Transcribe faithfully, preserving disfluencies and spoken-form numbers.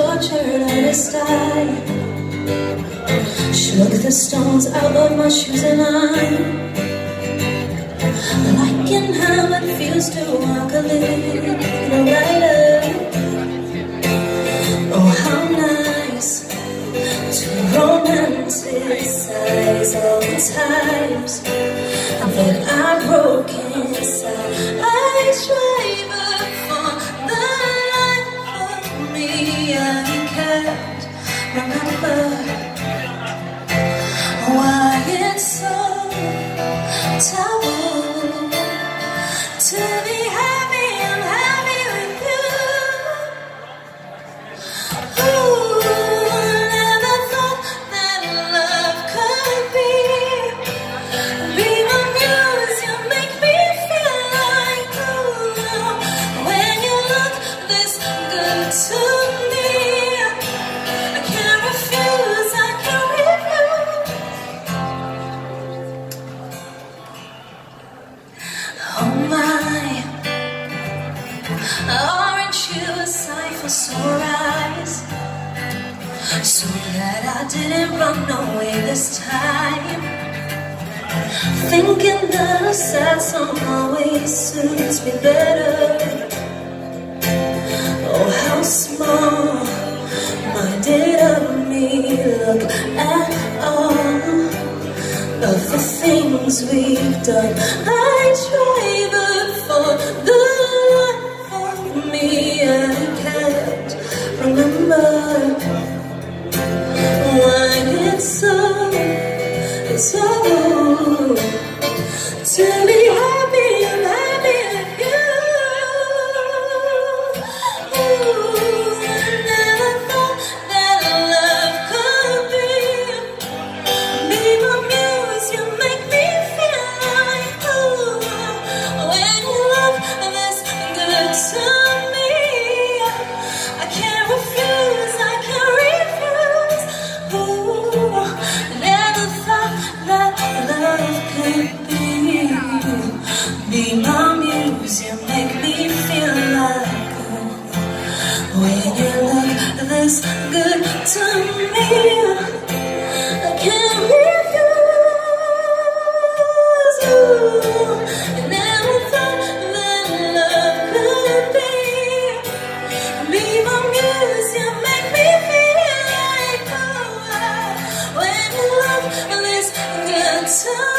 tortured artist I shook the stones out of my shoes and I'm liking how it feels to walk a little lighter. Oh, how nice to romanticize all the times that I broke inside. I strive for the life of me. I can't remember why it's so taboo to be happy and happy with you. Ooh, never thought that love could be be my muse. You make me feel like ooh, when you look this good to me, I can't refuse, I can't refuse. Oh my, aren't you a sight for sore eyes? So glad I didn't run away this time, thinking that a sad song always suits me better. Oh, how small-minded of me. Look at all of the things we've done. I try, but for the life of me I can't remember why it's so, it's so to be happy and happy with you. Ooh, I never thought that love could be be my muse. You make me feel like ooh, when you look this good to me, I can't refuse, I can't refuse. Ooh, never thought that love could be be my muse. You make me feel like ooh, when you look this good to me, I can't refuse. Ooh, I never thought that love could be be my muse. You make me feel like ooh, when you look this good to me.